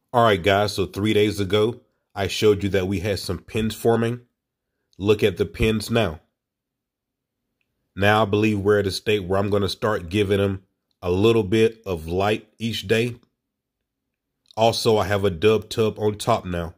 All right, guys, so 3 days ago, I showed you that we had some pins forming. Look at the pins now. Now I believe we're at a state where I'm going to start giving them a little bit of light each day. Also, I have a dub tub on top now.